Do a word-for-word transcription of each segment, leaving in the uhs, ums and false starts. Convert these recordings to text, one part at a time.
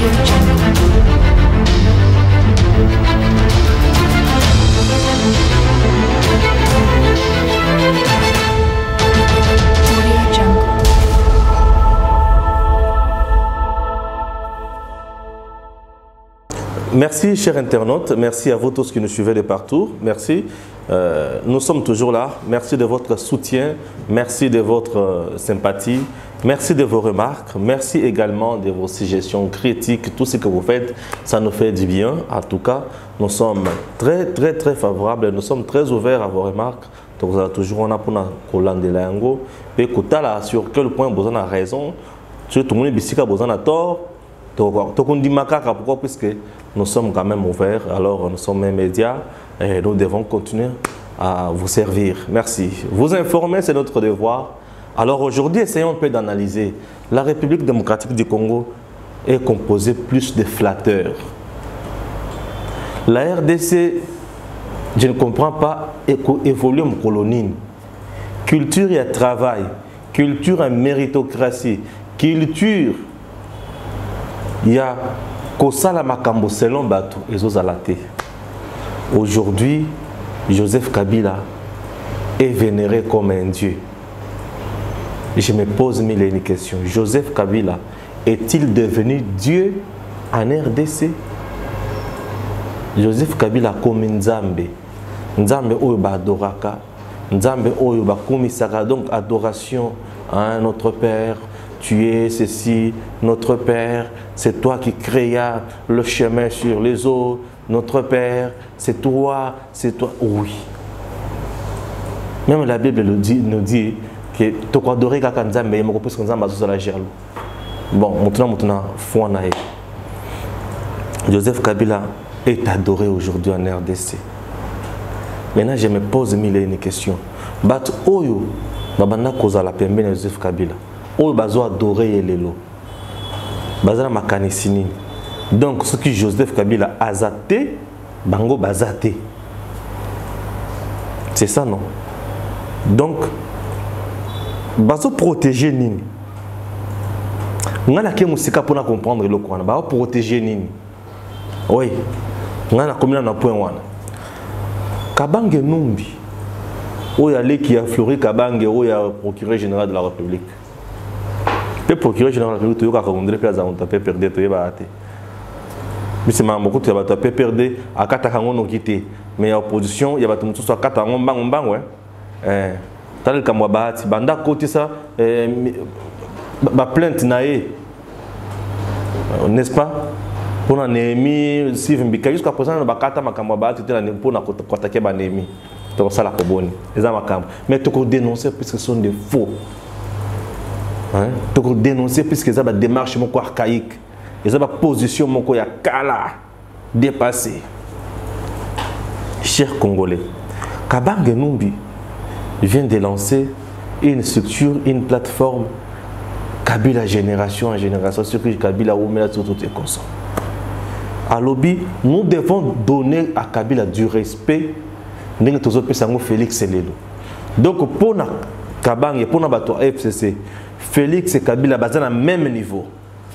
Merci, chers internautes. Merci à vous tous qui nous suivez de partout. Merci. Euh, nous sommes toujours là. Merci de votre soutien. Merci de votre euh, sympathie. Merci de vos remarques. Merci également de vos suggestions critiques. Tout ce que vous faites, ça nous fait du bien. En tout cas, nous sommes très, très, très favorables. Nous sommes très ouverts à vos remarques. Donc, toujours on a pour Colande Lango. Et sur quel point vous avez raison. Tout le monde vous a tort. Donc, on dit macaque pourquoi puisque nous sommes quand même ouverts, alors nous sommes un média et nous devons continuer à vous servir. Merci. Vous informer, c'est notre devoir. Alors aujourd'hui, essayons un peu d'analyser. La République démocratique du Congo est composée plus de flatteurs. La R D C, je ne comprends pas, évolue en colonie. Culture et travail, culture et méritocratie, culture. Il y a Kosala Makambo selon Bato et Zozalate. Aujourd'hui, Joseph Kabila est vénéré comme un dieu. Je me pose mille et une questions. Joseph Kabila est-il devenu dieu en R D C? Joseph Kabila comme Nzambe. Nzambe Oyoba Adoraka. Nzambe Oyoba Komisaka. Donc adoration à notre Père. Tu es ceci, notre Père, c'est toi qui créas le chemin sur les eaux. Notre Père, c'est toi, c'est toi. Oui. Même la Bible nous dit, nous dit que tu dois adorer quelqu'un Nzambe, mais parce que Nzambe a la gerlo. Bon, maintenant, maintenant, foi naïe. Joseph Kabila est adoré aujourd'hui en R D C. Maintenant, je me pose mille et une questions. Bat Oyo, Babana Koza la pembe Joseph Kabila. Oyo bazo adoré lelo. Bazana makanisini. Donc ce qui Joseph Kabila azaté, bango bazaté. C'est ça non? Donc bazo protéger nini. Ngana ke musika pour comprendre le quoi. Ba protéger nini. Oui. Ngana komina na point wana. Kabange Numbi. Oyo qui a fleuri Kabange oyo procureur général de la République. Le procureur général de la République a perdu tout mais c'est beaucoup tu as perdu à Katakango non quitté mais opposition il y a tout ça Katango bang bang ouais eh tal comme bahati banda côté ça ba plainte naé n'est-ce pas pour un ennemi Steve Mbika jusqu'à présent ba kata makamwa bahati pour na attaquer ba ennemi donc ça la koboni les amakam mais tu peux dénoncer puisque ce sont des faux. Hein? Donc dénoncer puisque ça va démarche mon archaïque, ça va position mon ya kala dépassé. Chers Congolais, Kabange Numbi vient de lancer une structure, une plateforme Kabila génération en génération, ce que Kabila ou met sur toutes les consommes. À lobby, nous devons donner à Kabila du respect. Nous devons Félix Selelo. Donc pour na Kabange, pour na bato F C C. Félix et Kabila basent à même niveau.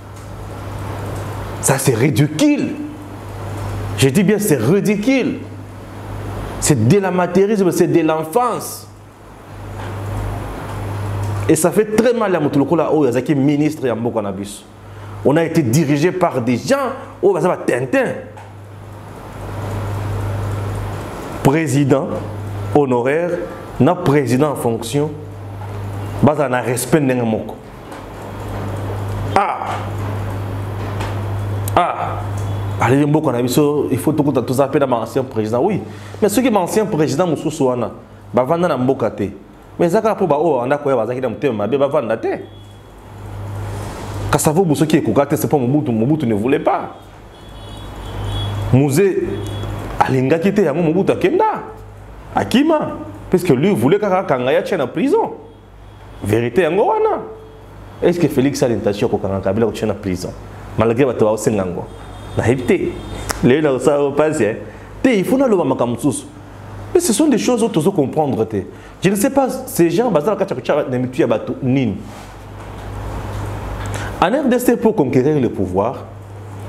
Ça c'est ridicule. Je dis bien c'est ridicule. C'est de l'amateurisme, c'est de l'enfance. Et ça fait très mal à Moutoulokola où il y a un ministre et un Bokanabus. On a été dirigé par des gens où il y a Tintin. Président honoraire, notre président en fonction. Baza na respect n'enga moko. Ah. Ah. Allez mboko na biso, il faut tout tout ça appelle ancien président. Oui. Mais ceux qui sont ancien président mususu wana, ba vanda na mboka te. Mais zaka po ba o anda ko ya bazaki na mutema mabe ba vanda te. Kasavo buso qui ekokate c'est pas Mobutu, Mobutu ne voulait pas. Musée alinga kité ya Mobutu akenda. Akima parce que lui voulait kaka kangaya tient en prison. Vérité en Gowana. Est-ce que Félix a l'intention qu'on a Kabila en prison? Malgré que tu as aussi nango. Naïveté. Les gens savent pas si. Il faut n'aller pas makamsus. Mais ce sont des choses où tu dois comprendre. Je ne sais pas ces gens basés dans le cas de Mitu Yabatou Nin. En R D C pour conquérir le pouvoir,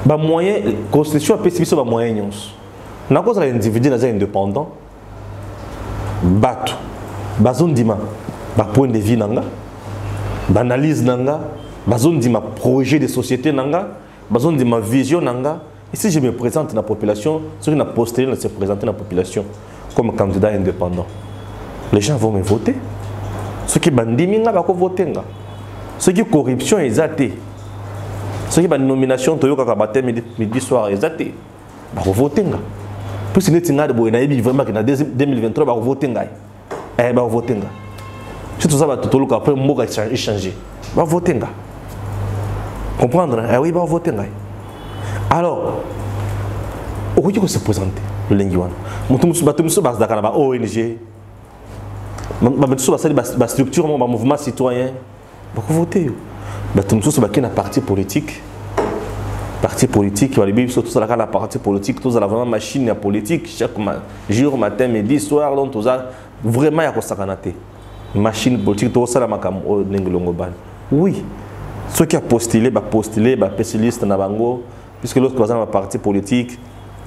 ba moyen constitution a biso ba moyen nyonso na cause la individu na indépendant bato bazondima ba point de vue nanga ba analyse nanga bazondima projet de société nanga bazondima vision nanga. Et si je me présente dans la population, ceux qui n'ont postulé de se présenter dans la population comme candidat indépendant, les gens vont me voter. Ceux qui bandiment, ils vont voter. Ceux qui corruption, ils vont voter. Ceux qui ont nomination, ils vont voter midi soir, ils vont voter. Puis si vous avez vraiment en deux mille vingt-trois, ils vont voter. Ils vont voter. Si tout ça va tout le après, ils vont changer. Ils vont voter. Comprendre? Oui, ils vont voter. Alors, au lieu de se présenter, le linguan, nous sommes bas dans la O N G, nous sommes dans la structure, le mouvement citoyen, nous voter. Nous sommes dans la parti politique, parti politique, nous sommes dans la parti politique, nous sommes dans la machine politique, chaque jour, matin, midi, soir, nous sommes vraiment à la machine politique, nous sommes dans la oui, ceux qui ont postulé, postulé, spécialiste dans bango. Puisque l'autre personne a parti politique,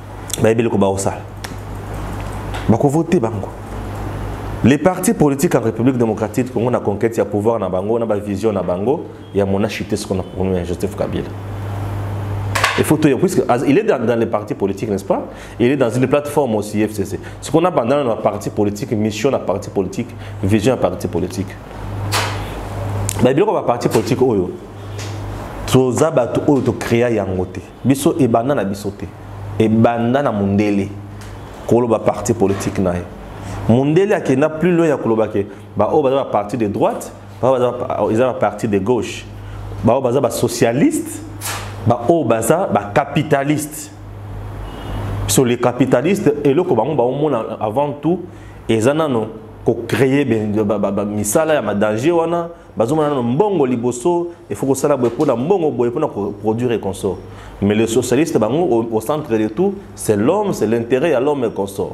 les partis politiques en République démocratique, on a conquête, il y a pouvoir dans Bango, on a vision dans Bango, il y a mon acheté ce qu'on a pour nous, Joseph Kabila. Il faut tout dire, puisqu'il est dans, dans les partis politiques, n'est-ce pas? Il est dans une plateforme aussi, F C C. Ce qu'on a pendant nos partis politiques, mission à parti politique, vision à parti politique. Mais bien qu'on va parti politique, toza bato oyo to créa yango te biso ebanda na biso te ebanda na mundele koloba parti politique na ye mundele akenda plus loin ya koloba ke ba o baza ba parti de droite ba baza ils ont parti de gauche ba o baza ba socialiste ba o baza ba capitaliste sur les capitalistes et le ko bango ba omona avant tout ezana no ko créer ben misala ya danger wana bazomana no mbongo liboso il faut que ça la pour la mbongo boye pour produire et consort mais les socialistes bango au, au centre de tout c'est l'homme c'est l'intérêt à l'homme et consort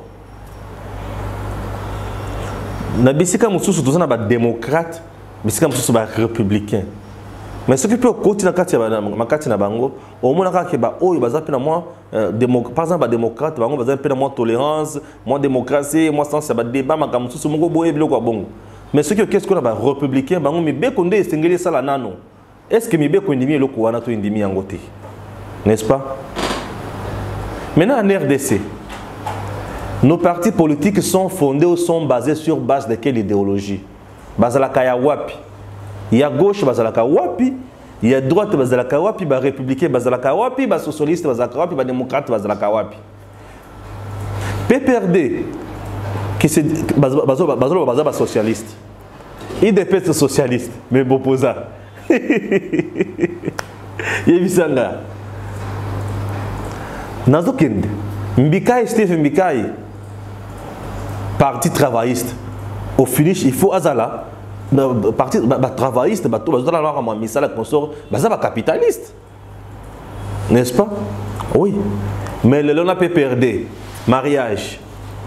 na bisika mususu tozana ba démocrate bisika mususu ba républicain mais ce qui peut continuer kati ya makati na bango au moins ka ke ba oyo baza pe na moi par exemple ba démocrate bango baza pe na moi tolérance moi démocratie moi sens ba débat makamu mususu moko boye biloko bongo. Mais ce que qu'est-ce qu'on a républicain, bango mi be konde sengeli sala nano. Est-ce que mi be kondimi eloko wana to indimi yangote? N'est-ce pas? Maintenant en R D C, nos partis politiques sont fondés ou sont basés sur base de quelle idéologie? Bazalaka ya wapi? Il y a gauche bazalaka wapi? Il y a droite bazalaka wapi? Ba républicain bazalaka wapi? Ba socialiste bazalaka wapi? Ba démocrate bazalaka wapi? P P R D qui c'est bazalo socialiste. Il dépêche socialiste, mais Bopoza. Yebisanga. Nazokende. Mbikai Steve Mbikai. Parti travailliste. Au finish, il faut azala. Parti travailliste, bato bazala la rama misala consort, bazaba capitaliste. N'est-ce pas? Oui. Mais le lona P P R D, mariage.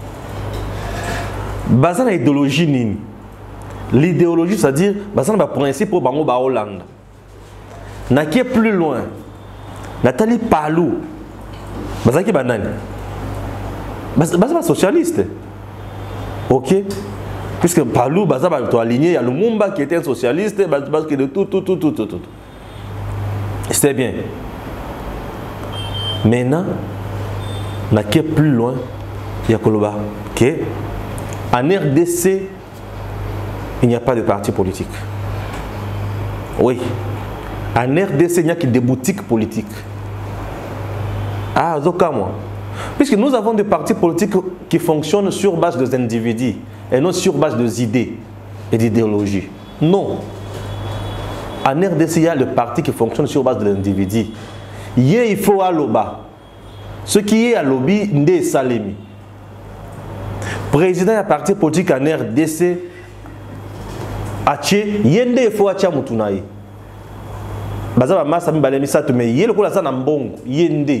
Bazana idéologie nini. L'idéologie, c'est-à-dire, bazana ba principe au bango ba Hollande. Na qui est plus loin. Nathalie Palou. Bazana qui banane. Bazana socialiste. Ok. Puisque Palou, bazana ba aligné, il y a Lumumba qui était un socialiste, bazana qui de tout, tout, tout, tout, tout, tout. C'était bien. Maintenant, na qui est plus loin, il y a Koloba. Ok. En R D C, il n'y a pas de parti politique. Oui. En R D C, il n'y a que des boutiques politiques. Ah, Zoka, moi. Puisque nous avons des partis politiques qui fonctionnent sur base des individus et non sur base des idées et d'idéologies. Non. En R D C, il y a le parti qui fonctionne sur base de l'individu. Il faut à l'oba. Ce qui est à l'obi, n'est salemi. Président du parti politique en R D C, Aché, yende il faut acha mutunaï. Bazaba massa mi balemi sa mais yele ko la sa na mbongo, yende.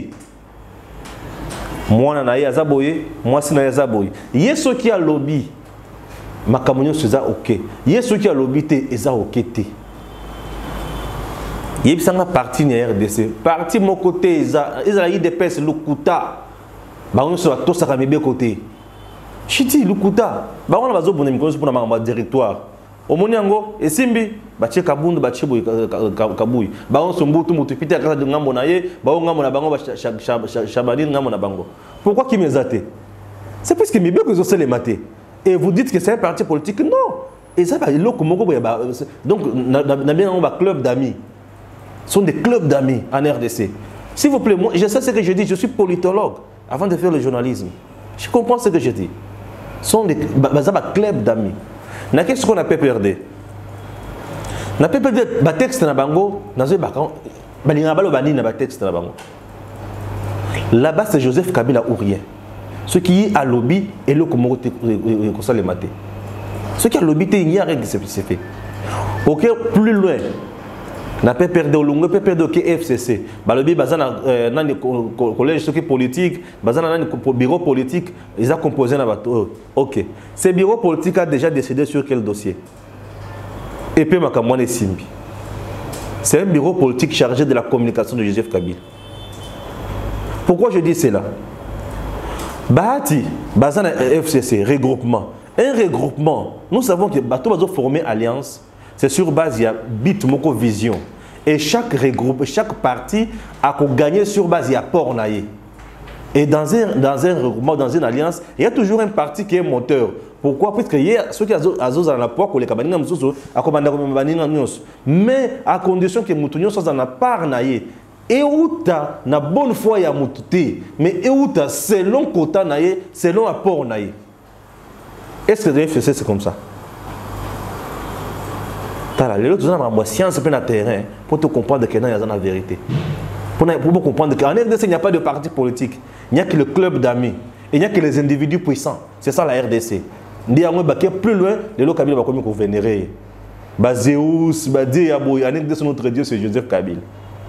Moi na ya zaboye, moi si na ya zaboye. Yeso qui a lobby, makamunyo seza OK. Yeso qui a lobby te eza OK te. Il y a un parti de R D C. Parti mon côté, ils ont eu des pèses, le Kouta. On a tous ça à côté. Chiti, le Kouta. On a besoin de un directoire. Au Moniango, et Simbi, Baché Kabound, Baché Kabouy. Baron Sombutu, Mutupite, à casa de Namonaye, Baron Namona Bango, Chabani, Namona Bango. Pourquoi qui me zate? C'est parce que mes bien que vous les maté. Et vous dites que c'est un parti politique? Non. Et ça, donc, on a bien un club d'amis. Ce sont des clubs d'amis en R D C. S'il vous plaît, moi, je sais ce que je dis, je suis politologue avant de faire le journalisme. Je comprends ce que je dis. Ce sont des clubs d'amis. Qu'est-ce qu'on a P P R D? Na P P R D, le texte na bango, là-bas c'est Joseph Kabila ou rien. Ce qui est à lobby et le comment ça les mater. Ce qui est à lobby, il y a rien qui s'est fait. Ok, plus loin. Na P P R D au long, P P R D qui F C C. Bah lobby bazana dans le collège ce qui est politique, bazana dans le bureau politique, ils ont composé na bateau. Ok. Ce bureau politique a déjà décidé sur quel dossier. Et puis Makamwane Simbi. C'est un bureau politique chargé de la communication de Joseph Kabila. Pourquoi je dis cela? Bahati, bazana F C C, regroupement. Un regroupement, nous savons que bateau bazo former alliance. C'est sur base, il y a bit moko vision. Et chaque regroupe, chaque parti a gagné sur base, il y a port naïe. Et dans un, dans un regroupement, dans une alliance, il y a toujours un parti qui est moteur. Pourquoi? Parce qu'il y a ceux qui ont la poids, mais à condition que Moutounion soit dans la part naïe. Et où tu as la bonne foi, il y a Moutouté. Mais où tu as selon quota naïe, selon apport naïe. Est-ce que le F C C c'est comme ça? Les autres ont la science sur le terrain pour te comprendre qu'il y a la vérité. Pour, pour comprendre qu'en R D C, il n'y a pas de parti politique. Il n'y a que le club d'amis. Il n'y a que les individus puissants. C'est ça la R D C. Il y a plus loin, les lots Kabila vont comme vénérer. Zéus, Badé, Aboy, en R D C, notre Dieu, c'est Joseph Kabila.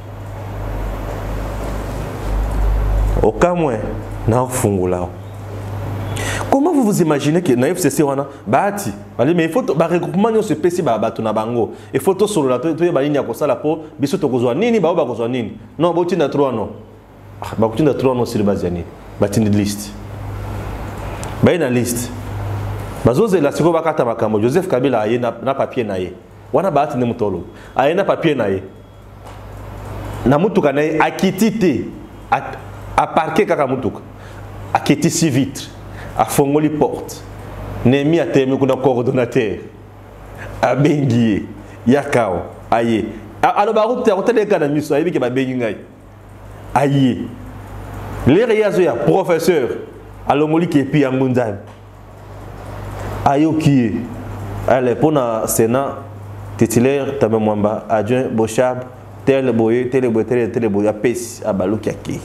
Au cas où, on a comment vous vous imaginez que dans F C C on a bâti mais il faut ba regroupement se pesi ba bato na bango il faut to solo la to ba ligne ko sala po biso to kozwa nini ba ba kozwa nini non ba utinda trois non ba utinda trois non sur base yani ba tindi list ba ina list bazoze la siko bakata makambo Joseph Kabila aye na, na papier na ye wana ba atinde mutolo aye na papier na ye na mutuka na ye akitite a, a parquer kaka mutuka akiti si vitre a fongoli porte Nemi a terminé comme un coordonnateur a bengié yakao aye alors ba route route les gars na miso ayebi ke ba bengi ngai aye les réazo ya professeur alomoli ke pi yangunzan ayo qui allez pour na sénat titulaire tabe mwamba adjoint Bochab tel boye tel boye tel tel boye a pesi a baluki aki.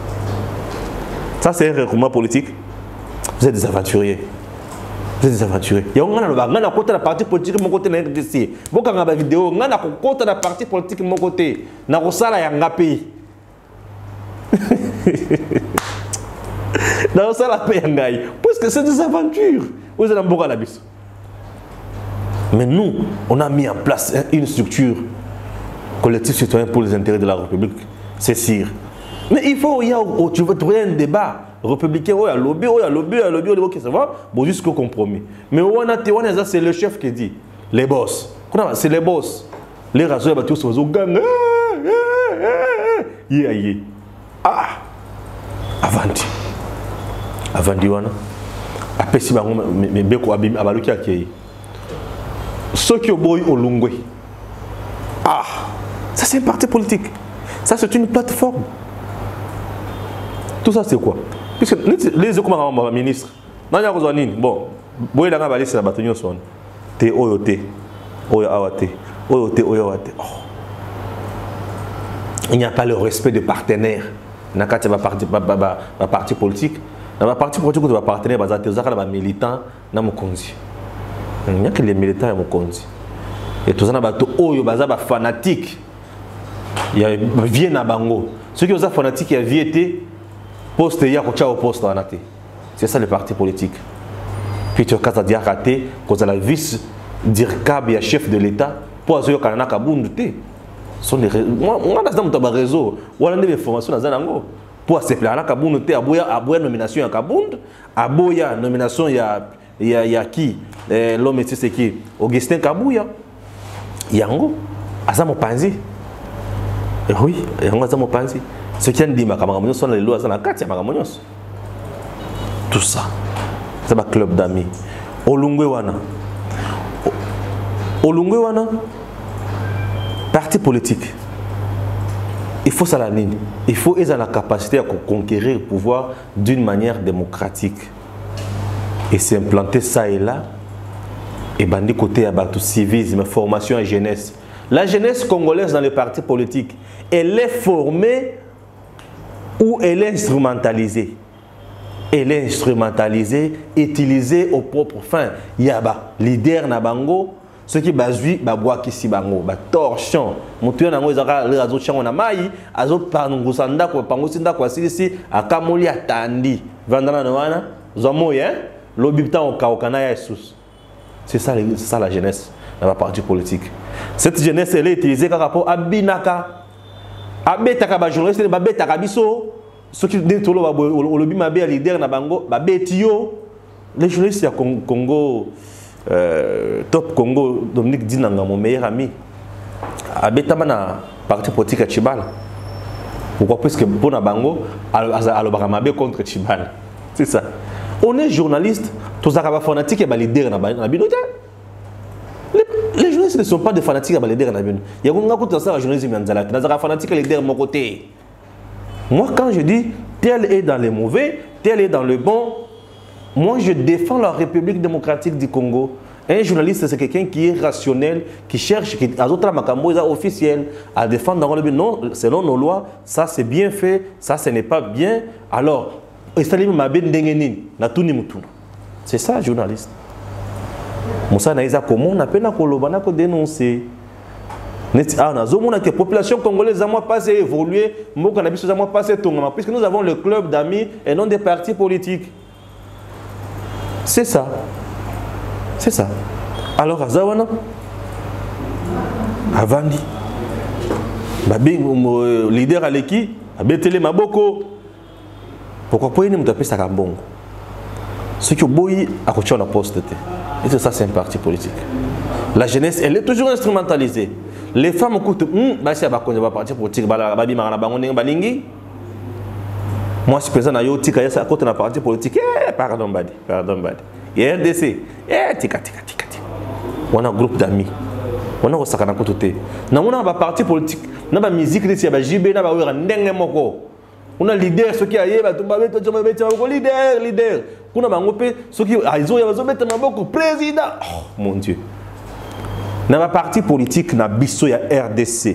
Ça c'est un regroupement politique. Vous êtes des aventuriers. Vous êtes des aventuriers. Il y a un côté de la partie politique de mon côté. Si vous avez une vidéo, il y a un côté de la partie politique de mon côté. Il y a un pays. Il y a un pays. Parce que c'est des aventures. Vous êtes un la bis. Mais nous, on a mis en place une structure collective citoyen pour les intérêts de la République. C'est sûr. Mais il faut, il y a, tu veux trouver un débat républicain, il y a lobby, il y a lobby, il y a lobby, il y a ça va, bon, jusqu'au compromis. Mais on a, c'est le chef qui dit, les boss. C'est les boss. Les rasos, ils sont tous gang. Yeah, yeah. Ah, avanti. Avanti, wana. Après, si bango, mais beko abim, abaluki akei. Ceux qui ont boy au lungwe. Ah, ça c'est un parti politique. Ça c'est une plateforme. Tout ça c'est quoi? Puisque les économies ministre, bon, boy la ngabali c'est la bataille son. T oyote, oyoawate, oyote, oyoawate. Il n'y a pas le respect de partenaires. Dans le parti, parti politique, dans le parti politique, il y a des partenaires, il y a des militants, il n'y a que les militants et les et tout ça, il y a des fanatiques. Il y a des vieux Nabango. Ceux qui sont fanatiques, il y a des vieux poste, il y a des poste. C'est ça le parti politique. Puis tu as dit raté, quand la vice dire qu'il y a chef de l'État, pour que tu aies sont des réseaux. Moi, moi, dans un réseau, on a des formations dans un angle. Pour se plaire, Kabound, il y a une nomination à Kabound, il y a une nomination, il y a, il y a, il y a qui l'homme, c'est qui Augustin Kabouya. Il y a un go. Azamo Panzi. Oui, il y a un Azamo Panzi. Ce qui a dit, Makamagamos sont les lois à la carte, Makamagamos. Tout ça. C'est un club d'amis. Olungwe Wana. Olungwe Wana. Parti politique. Il faut ça la ligne. Il faut qu'ils aient la capacité à conquérir le pouvoir d'une manière démocratique. Et s'implanter ça et là. Et bandi côté à tout civisme, formation et jeunesse. La jeunesse congolaise dans les partis politiques, elle est formée ou elle est instrumentalisée. Elle est instrumentalisée, utilisée aux propres fins. Il y a des leaders Nabango. Ceux qui basent ba bois qui si bango ba torchon mutuyo nango ezaka le azo chango na mai azo panungu sanda ko pango sinda ko silisi akamoli atandi vandana na wana zomo hein lobipta on kaokana ya Jesus. C'est ça c'est ça la jeunesse dans la partie politique. Cette jeunesse elle est utilisée par rapport à binaka abetaka ba journaliste ba betaka biso ceux qui detolo ba lobi mabe leader na bango ba betio les journalistes ya Congo. Euh, Top Congo, Dominique Dinanga, mon meilleur ami, habite dans le parti politique à Chibal. Pourquoi? Parce que pour Nabango, alors contre Chibal. C'est ça. On est journaliste, tous les fanatiques et les leaders. Les journalistes ne sont pas des fanatiques et les leaders. Il y a un peu de journalisme les fanatiques et les leaders de mon côté. Moi, quand je dis tel est dans le mauvais, tel est dans le bon. Moi, je défends la République démocratique du Congo. Un journaliste, c'est quelqu'un qui est rationnel, qui cherche, qui a d'autres macambos officiels à défendre dans le but. Non, selon nos lois, ça c'est bien fait, ça ce n'est pas bien. Alors, c'est ça, journaliste. Moussa Naïza, comment on appelle la dénoncer? La population congolaise a moi passé évoluer, puisque nous avons le club d'amis et non des partis politiques. C'est ça. C'est ça. Alors, Azawana, Avandi, le leader Aleki, Abetele Maboko. Pourquoi pas nous taper ça comme bon? Ce qui est beau, à côté de la poste. Et c'est ça, c'est un parti politique. La jeunesse, elle est toujours instrumentalisée. Les femmes écoutent, bah c'est un parti politique, bah babi marana bangoné balingi. Moi, je suis présent à Yotika, à côté de la partie politique. Eh, pardon, Badi, pardon, Badi. Et R D C, eh, tika, tika, tika, tika. On a un groupe d'amis. On a un sakana côté. On a un parti politique. On a une musique, on a un J B, on a un Ndenge Moko. On a un leader, ceux qui a un leader, leader. On a un groupe, ceux qui a un président. Oh, mon Dieu. Dans un parti politique, on a un R D C.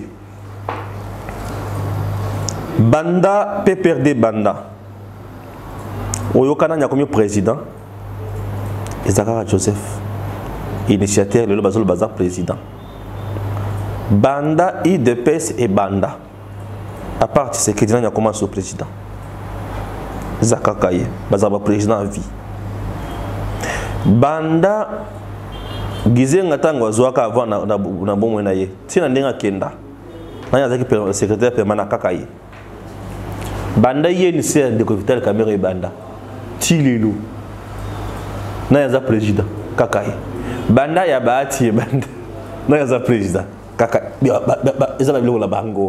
Banda P P R D Banda Oyokana Nyakomi président Ezakara Joseph initiateur le Bazol Bazar président Banda I D P S et Banda à part c'est que Dina Nyakoma au président Zakakaye Bazaba président à vie Banda Gize Ngatango Zwaka avant na na bomwe na ye tina ndenga kenda na yazaki secrétaire permanent Kakaye Banda y une série de capital caméra et Banda Tililou na yaza président Kakaye Banda ya baati Banda na yaza président Kakaye ezala biloko la bango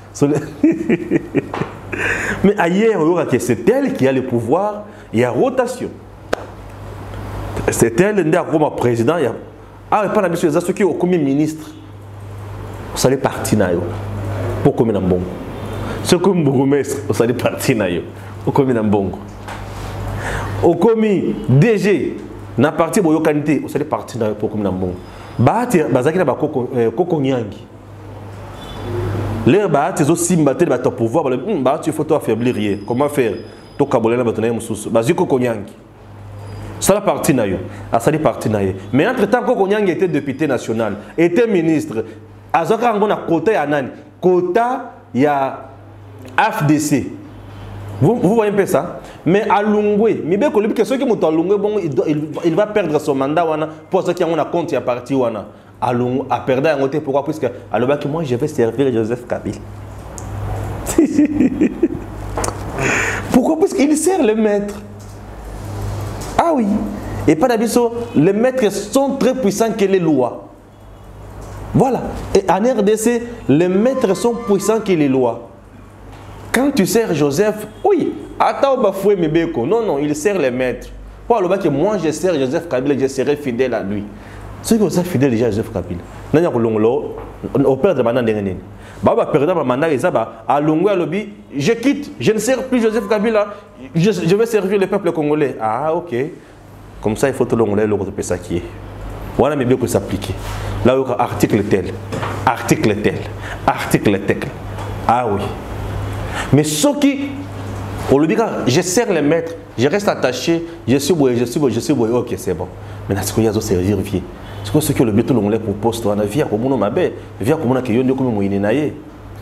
mais ailleurs c'est elle qui a le pouvoir, il y a rotation c'est elle qui a comme président il y a ah pas la mission des ceux qui ont comme ministre ça les parti na yo pour comme na bongo. Ce que Bourgmestre, on s'est parti na yo, au commis dans Bongo. Au commis D G, na parti boyo kanité, on s'est parti na yo pour commis dans Bongo. Bahati, bazaki na ba koko nyangi. Les bahati zo simbaté ba ton pouvoir, bahati il faut toi affaiblir rien. Comment faire? To kabolé na batona mususu. Bazaki koko nyangi. Ça la partie na yo, a ça parti na yo. Mais entre temps koko nyangi était député national, était ministre. Azaka ngona quota ya nani? Quota ya F D C. Vous, vous voyez un peu ça? Mais à Lungwe, ceux qui sont à Lungwe, bon, il, il, il va perdre son mandat wana, pour ceux qui ont un compte, il y a parti wana. à perdre un côté. Pourquoi? Puisque alors que moi je vais servir Joseph Kabila. Pourquoi? Puisqu'il sert le maître. Ah oui. Et pas d'habitude, les maîtres sont très puissants que les lois. Voilà. Et en R D C, les maîtres sont puissants que les lois. Quand tu sers Joseph, oui, attends, bafoué Mebeko. Non, non, il sert les maîtres. Pour le que moi je sers Joseph Kabila, je serai fidèle à lui. Ceux qui sont fidèles déjà à Joseph Kabila. Au père de Manan Dengen. Baba perdant ma mandat, à Longwe lobby, je quitte, je ne sers plus Joseph Kabila, je, je vais servir le peuple congolais. Ah, ok. Comme ça, il faut que l'ongolais le retrouve ça qui est. Voilà, mais bien que s'appliquer. Là, il y a article tel, article tel, article tel. Ah oui. Mais ceux qui, on le dit, je sers les maîtres, je reste attaché, je suis boy, je suis boy, je suis boy, ok, c'est bon. Mais là, ce qu'il y a, c'est servir, vieux. C'est ce que le béton l'ongolais pour poste, on a vu comme on m'a bé, via comme on a qu'il y a comme on naïe.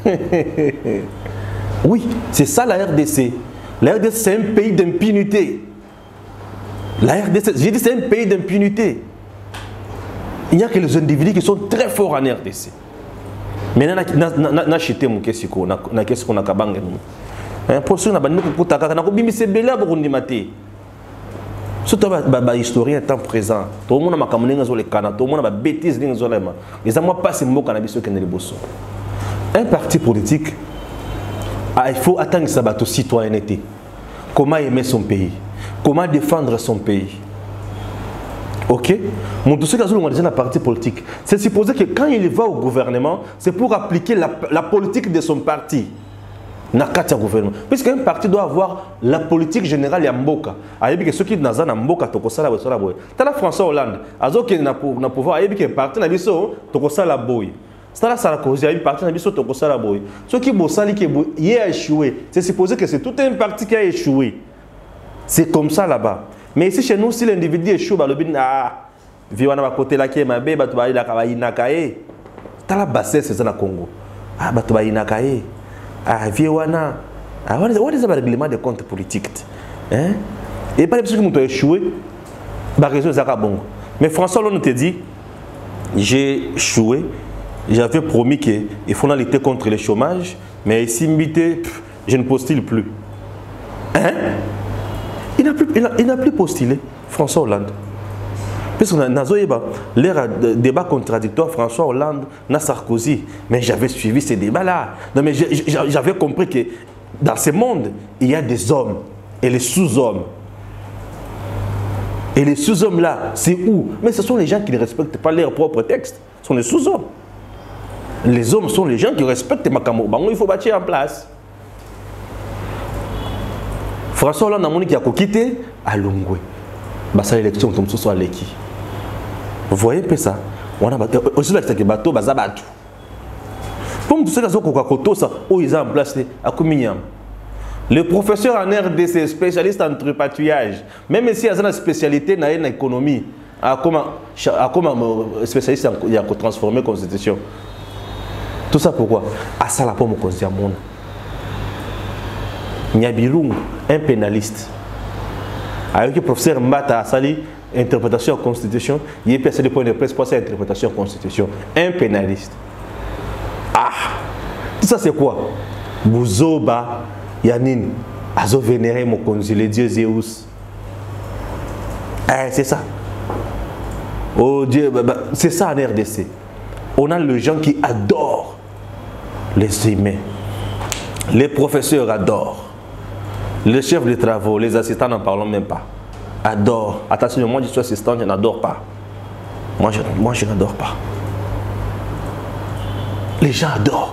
Oui, c'est ça la R D C. La R D C, c'est un pays d'impunité. La R D C, j'ai dit, c'est un pays d'impunité. Il n'y a que les individus qui sont très forts en R D C. Maintenant, on a acheté mon question, on a question qu'on a kabang. Pour ceux qui ont dit que on a bimi c'est bela pour on maté. Surtout les historiens temps présent, tout le monde a kamené sur les canaux, tout le monde a bêtise dans les éléments. Les amours passent mot cannabis au Canada. Un parti politique, il faut attendre sa bateau citoyenneté. Comment aimer son pays, comment défendre son pays. Ok? Mon dossier dans un parti politique, c'est supposé que quand il va au gouvernement, c'est pour appliquer la, la politique de son parti. Nakati gouvernement. Puisqu'un parti doit avoir la politique générale ya mboka. Ayebi que ceux qui dans un mboka tokosala bosala boy. Tala François Hollande, azo qui na pour na pouvoir ayebi que parti na biso tokosala boy. Tala Sarkozy ayebi parti na biso tokosala boy. Ceux qui bosali qui y a échoué, c'est supposé que c'est tout un parti qui a échoué. C'est comme ça là-bas. Mais ici chez nous, si l'individu échoue, bah le bin ah, viwana ba côté là qui est ma bé, bah tu vas y la kawaii nakae. Tala bassesse c'est ça na Congo. Ah bah tu vas y nakae. Ah, Viwana, ah, what is le règlement de compte politique? Hein? Et pas les personnes qui ont échoué, bah, raison c'est bon. Mais François Hollande te dit, j'ai échoué, j'avais promis qu'il faut lutter contre le chômage, mais ici, je ne postule plus. Hein? Il n'a plus, il plus postulé, François Hollande. Parce qu'on a l'air de débat contradictoire, François Hollande, na Sarkozy. Mais j'avais suivi ces débats-là. Mais j'avais compris que dans ce monde, il y a des hommes et les sous-hommes. Et les sous-hommes-là, c'est où? Mais ce sont les gens qui ne respectent pas leur propre texte. Ce sont les sous-hommes. Les hommes sont les gens qui respectent Makamo. Il faut bâtir en place. François Hollande a dit qu'il a quitté à Longwe. Bah, l'élection comme ce soit l'équipe. Vous voyez un peu ça? On a aussi là que bateau bazabatu. Comme tout ça qui koto ça, où ils ont en place à Kouminiam. Le professeur en R D C spécialiste en tripatouillage, même si il y a une spécialité dans l'économie, à comment à comment spécialiste il a transformer la constitution. Tout ça pourquoi? À ça la pomme constitution monde. Nyabilung, un pénaliste. Avec le professeur Mbata Sali, interprétation de la Constitution, il est passé des points de presse pour cette interprétation de la Constitution. Un pénaliste. Ah! Tout ça c'est quoi? Bouzoba, Yanine, Azo vénéré mon consul, le dieu Zeus. Eh, c'est ça. Oh Dieu, bah, bah, c'est ça en R D C. On a les gens qui adorent les humains. Les professeurs adorent. Les chefs de travaux, les assistants n'en parlons même pas. Adore. Attention, moi je suis assistant, je n'adore pas. Moi je, moi, je n'adore pas. Les gens adorent.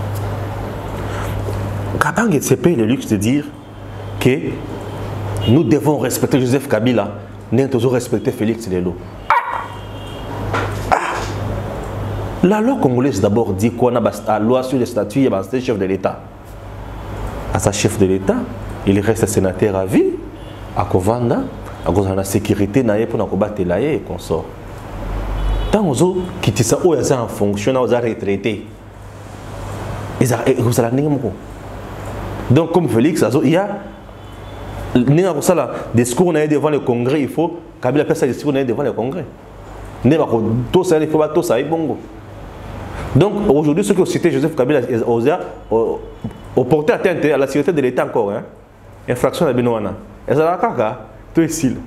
Kabang se paye le luxe de dire que nous devons respecter Joseph Kabila, nous devons respecter Félix Lelo. Ah! Ah! La loi congolaise d'abord dit qu'on a la loi sur les statuts, il y a un chef de l'État. À sa chef de l'État, il reste sénateur à vie, à Kovanda, à cause de la sécurité, pour combattre la et consort. Tant que vous quittez ça, vous êtes en fonction, vous êtes retraité. Vous allez donc, comme Félix, il y a des discours devant le Congrès, il faut Kabila passe des discours devant le Congrès. Tout ça, il faut pas tout ça, bongo. Donc aujourd'hui, ceux qui ont cité Joseph Kabila ont porté atteinte à la sécurité de l'État encore. Hein? Infraction à Benoana. Et ça va caca, tout est ici.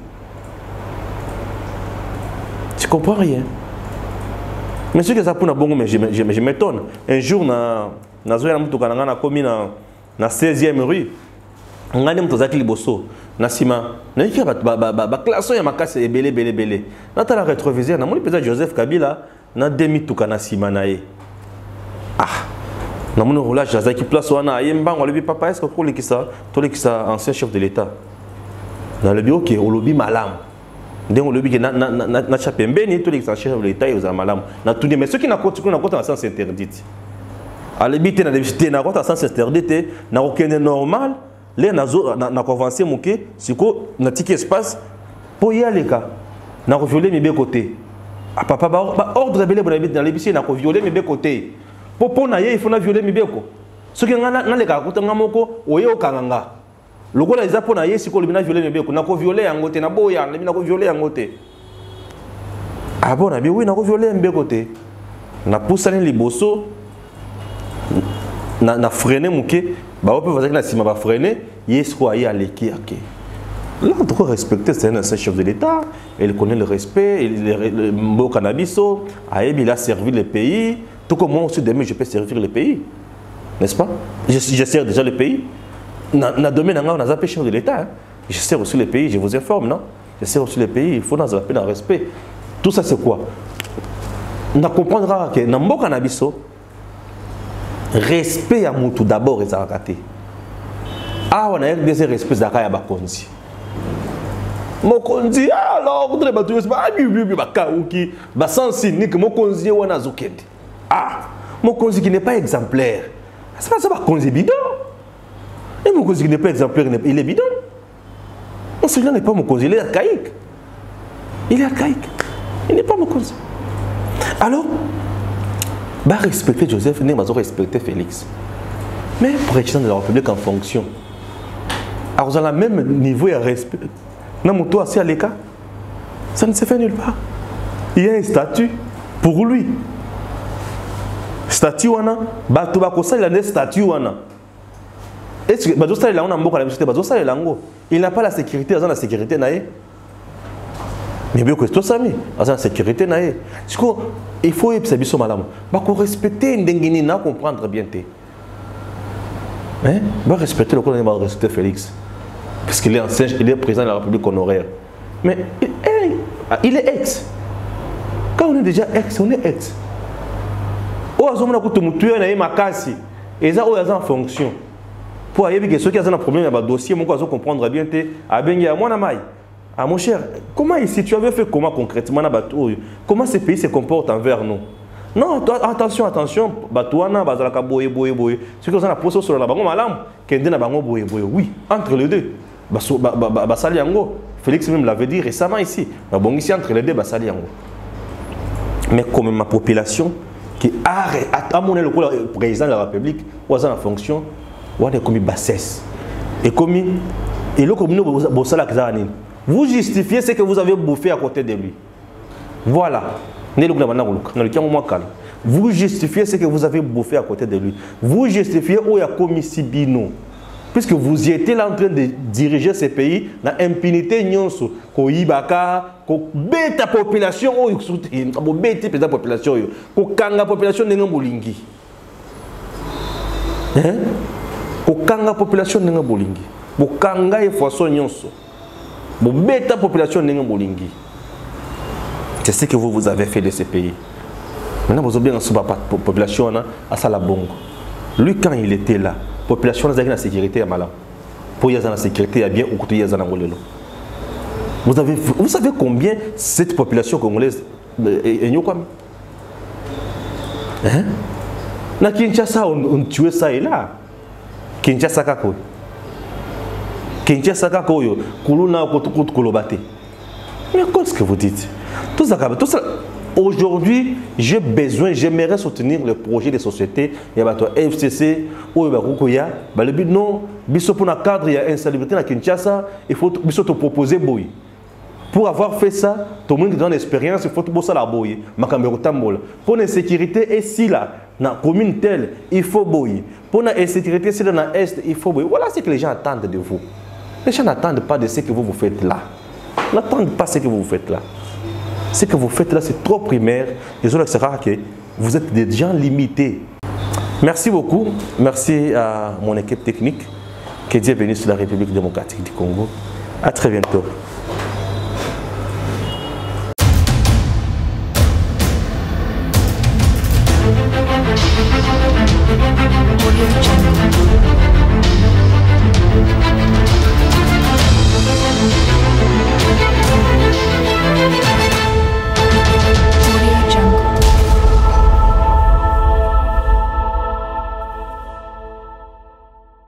Tu comprends rien. Mais ce que ça pour na bongo, mais je m'étonne. Un jour, na na zoya na mutu kananga na komi na na seizième rue. On a des motos qui liboso. Na sima. Na yiki ba ba ba ba classe ya makasi ebele bele bele. Na tala rétroviseur na moni peut-être Joseph Kabila na demi tuka na sima na ye. Ah. Na moni roulage za ki place wana ayemba on lebi papa est-ce que pour l'ékisa, to l'ékisa ancien chef de l'État. Na lebi OK, on lebi malam. Donc on lebi na na na na chapembeni to l'ékisa chef de l'État et aux malam. Na tout mais ceux qui na compte na compte en sens interdit. À l'habiter na l'habiter na compte en sens interdit, na aucun normal. Les nazo na convancé moké, c'est quoi na ticket espace pour y aller ka. Na violer mes deux côtés. Ah papa ba ordre belé pour habiter dans l'épicerie na violer mes deux côtés. Pour pour na il faut na violer mes beko. Ce qui ngana na le ka ko tanga moko oye o kanganga. Lokola eza pour na ye siko libina violer mes beko na ko violer yango te na boya na ko violer yango te. Ah bon na bi oui na ko violer mes côté. Na poussani liboso na na freiner moké. Bah, on peut voir que la cima va freiner, il soit à l'équipe. Là, on doit respecter, c'est un chef de l'État, il connaît le respect, le mot cannabis, il a servi le pays, tout comme moi aussi demain je peux servir le pays, n'est-ce pas? Je, je sers déjà le pays. Na domaine on a zappé chef de l'État, je sers aussi le pays, je vous informe, non? Je sers aussi le pays, il faut nous appeler dans le respect. Tout ça c'est quoi? On comprendra que dans le cannabis, respect à mutu d'abord et ça raté. Ah on a des respect d'aka ya bakonzi. Mokonzi alors on doit battre ba bibi bibi bakauki ba sensi ni que mokonzi wana zokende. Ah mokonzi qui n'est pas exemplaire. C'est pas ça bakonzi bidon. Et mokonzi qui n'est pas exemplaire il est bidon. On celui-là n'est pas mokonzi, il est archaïque. Il est archaïque. Il n'est pas mokonzi. Alors bah respecter Joseph, nous allons respecter Félix. Mais président de la République en fonction. Alors, à la même niveau de respect. Non, mais toi, c'est à l'écart. Ça ne se fait nulle part. Il y a un statut pour lui. Statut, wana, bah, tu vas conseiller la statut, wana. Est-ce que, bah, tu sais, là, on a un mot à la société, bah, tu sais, là, il n'a pas la sécurité, il a la sécurité, naïe. Mais bien que tout ça, mais la sécurité, naïe. Il faut que madame. Bah, respecter Ndengini, na comprendre bien. Hein? Bah, respecter le colonel, respecter Félix. Parce qu'il est ancien, il est président de la République honoraire. Mais il, il est ex. Quand on est déjà ex, on est ex. Oh, on a tué na makasi. Et ça, on est en fonction. Pour aller que ceux qui ont un problème avec le dossier, on doit comprendre bien. Ah ben, il y a moi na ah mon cher, comment ici tu avais fait comment concrètement comment ces pays se comportent envers nous? Non, toi, attention, attention, Batouana, Bazalaka boye boye boye. Ce que vous avez posé sur la bango malam, Kendena bango boye boye. Oui, entre les deux. Basaliango, Félix même l'avait dit récemment ici. Bon ici entre les deux Basaliango. Mais comme ma population qui arrête à mon le président de la République, ou en fonction, ou a commis bassesse. Et comme et le commun bossala kzani. Vous justifiez ce que vous avez bouffé à côté de lui. Voilà. Vous justifiez ce que vous avez bouffé à côté de lui. Vous justifiez où il y a commis Sibino. Puisque vous étiez là en train de diriger ces pays dans l'impunité, ko ibaka, ko beta population, ko beta population, ko kanga population nenga bolingi. Hein? Ko kanga population nenga bolingi. Ko kanga e façon nyonso. Bo beta population nenga bolingi. C'est ce que vous, vous avez fait de ces pays. Maintenant, vous avez bien la population à Salabongo. Lui, quand il était là, la population a la sécurité à Malam. Pour y avoir la sécurité, il y a bien au côté de Zanangolelo. Vous avez, vous savez combien cette population congolaise est Nyokwami? Hein? Na Kinshasa, on tuait ça et là. Kinshasa, kako. Kinshasa, kako yo. Kuluna, kotukut, kolobate. Mais qu'est-ce que vous dites? Tout ça, tout ça. Aujourd'hui, j'ai besoin, j'aimerais soutenir le projet de société. Il y a F C C, ou il y a le but non, pour un cadre, il y a insalubrité à Kinshasa, il faut te proposer boy. Pour avoir fait ça, tout le monde donne l'expérience, il faut que ça la boye. Pour l'insécurité, et si là, dans la commune telle, il faut boyer. Pour l'insécurité, si dans l'Est, il faut boyer. Voilà ce que les gens attendent de vous. Les gens n'attendent pas de ce que vous vous faites là. N'attendent pas ce que vous faites là. Ce que vous faites là, c'est trop primaire. Les autres, c'est rare que vous êtes des gens limités. Merci beaucoup. Merci à mon équipe technique. Que Dieu bénisse la République démocratique du Congo. À très bientôt. Audio Jungle.